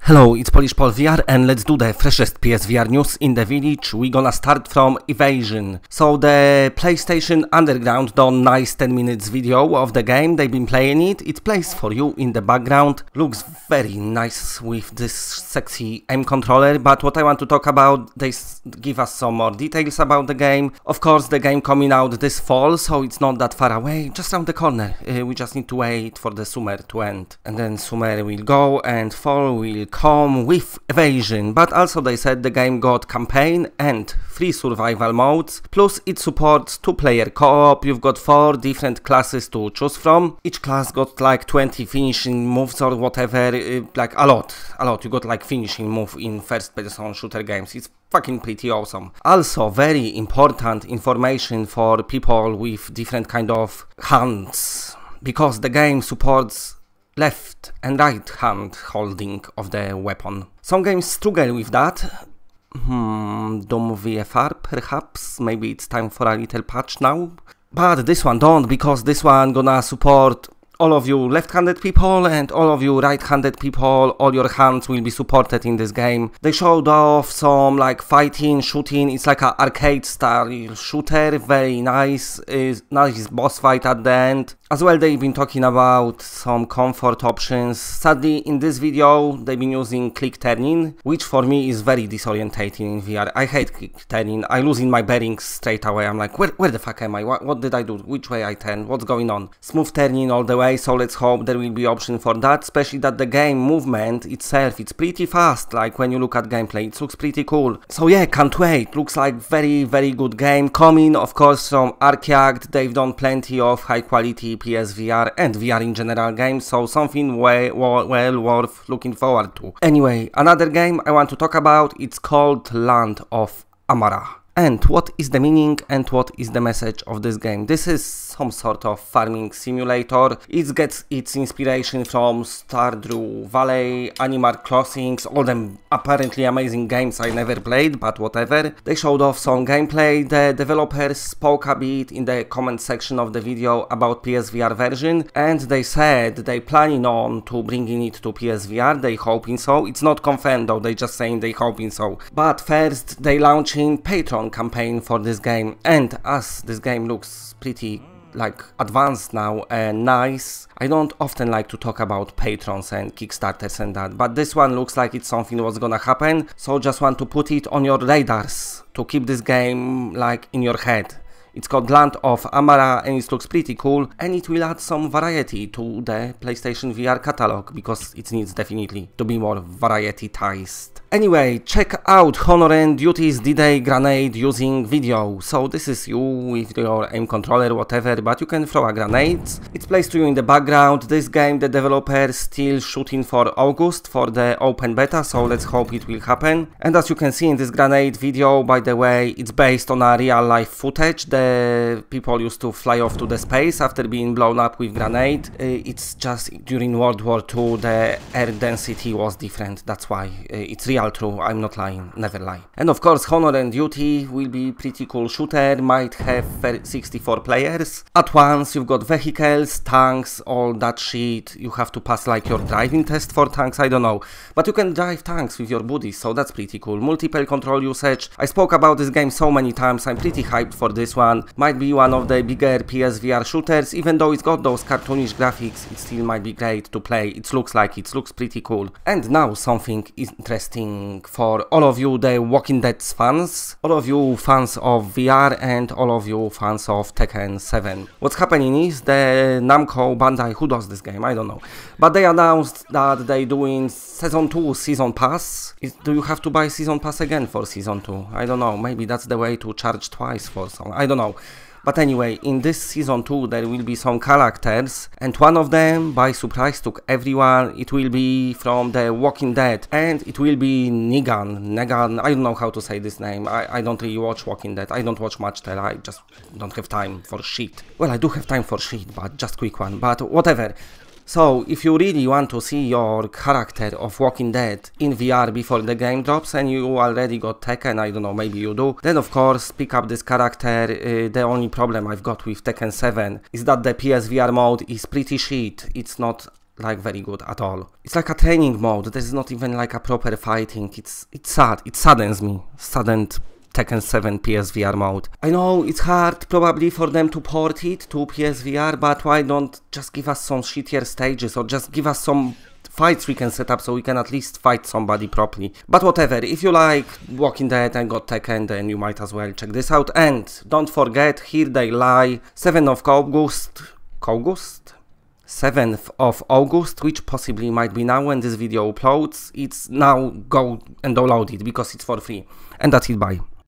Hello, it's Polish Paul VR and let's do the freshest PSVR news in the village. We're gonna start from Evasion. So the PlayStation Underground done nice 10 minutes video of the game. They've been playing it. It plays for you in the background. Looks very nice with this sexy aim controller. But what I want to talk about, they give us some more details about the game. Of course, the game coming out this fall, so it's not that far away, just around the corner. We just need to wait for the summer to end. And then summer will go and fall will come with Evasion, but also they said the game got campaign and free survival modes, plus it supports 2-player co-op. You've got 4 different classes to choose from. Each class got like 20 finishing moves or whatever, like a lot. You got like finishing move in first-person shooter games. It's fucking pretty awesome. Also very important information for people with different kind of hands, because the game supports left and right hand holding of the weapon. Some games struggle with that. Doom VFR perhaps, maybe it's time for a little patch now. But this one don't, because this one gonna support all of you left-handed people and all of you right-handed people. All your hands will be supported in this game. They showed off some like fighting, shooting. It's like an arcade style shooter. Very nice. Nice boss fight at the end. As well, they've been talking about some comfort options. Sadly, in this video, they've been using click turning, which for me is very disorientating in VR. I hate click turning. I losing my bearings straight away. I'm like, where the fuck am I? What did I do? Which way I turn? What's going on? Smooth turning all the way, so let's hope there will be option for that, especially that the game movement itself, it's pretty fast. Like when you look at gameplay, it looks pretty cool. So yeah, can't wait. Looks like very good game. Coming, of course, from Archact. They've done plenty of high quality PSVR and VR in general games, so something well worth looking forward to. Anyway, another game I want to talk about, it's called Land of Amara. And what is the meaning and what is the message of this game? This is some sort of farming simulator. It gets its inspiration from Stardew Valley, Animal Crossing, all them apparently amazing games I never played, but whatever. They showed off some gameplay. The developers spoke a bit in the comment section of the video about PSVR version, and they said they planning on to bringing it to PSVR. They hoping so. It's not confirmed though, they just saying they hoping so. But first they launching Patreon campaign for this game, and as this game looks pretty like advanced now and nice, I don't often like to talk about patrons and Kickstarters and that, but this one looks like it's something was gonna happen, so just want to put it on your radars to keep this game like in your head. It's called Land of Amara and it looks pretty cool, and it will add some variety to the PlayStation VR catalog, because it needs definitely to be more varietized. Anyway, check out Honor and Duty's D-Day grenade using video. So this is you with your aim controller, whatever, but you can throw a grenade. It's placed to you in the background. This game, the developer still shooting for August for the open beta, so let's hope it will happen. And as you can see in this grenade video, by the way, it's based on a real life footage. The people used to fly off to the space after being blown up with grenade. It's just during World War II the air density was different, that's why. It's real true, I'm not lying, never lie. And of course Honor and Duty will be pretty cool shooter, might have 64 players. At once you've got vehicles, tanks, all that shit. You have to pass like your driving test for tanks, I don't know. But you can drive tanks with your buddies, so that's pretty cool. Multiple control usage. I spoke about this game so many times, I'm pretty hyped for this one. Might be one of the bigger PSVR shooters, even though it's got those cartoonish graphics, it still might be great to play. It looks pretty cool. And now something interesting for all of you the Walking Dead fans, all of you fans of VR and all of you fans of Tekken 7. What's happening is the Namco Bandai, who does this game, I don't know, but they announced that they doing Season 2 Season Pass. Do you have to buy Season Pass again for Season 2? I don't know, maybe that's the way to charge twice for some, I don't know. But anyway, in this Season 2 there will be some characters, and one of them, by surprise, took everyone. It will be from The Walking Dead, and it will be Negan, I don't know how to say this name. I don't really watch Walking Dead, I don't watch much there, I just don't have time for shit. Well, I do have time for shit, but just quick one, but whatever. So, if you really want to see your character of Walking Dead in VR before the game drops and you already got Tekken, I don't know, maybe you do, then of course pick up this character. The only problem I've got with Tekken 7 is that the PSVR mode is pretty shit. It's not like very good at all. It's like a training mode. This is not even like a proper fighting. It's sad. It saddens me. Saddened Tekken 7 PSVR mode. I know it's hard probably for them to port it to PSVR, but why don't just give us some shittier stages, or just give us some fights we can set up so we can at least fight somebody properly. But whatever, if you like Walking Dead and got Tekken, then you might as well check this out. And don't forget, Here They Lie, 7th of August, 7th of August, which possibly might be now when this video uploads. It's now, go and download it because it's for free. And that's it, bye.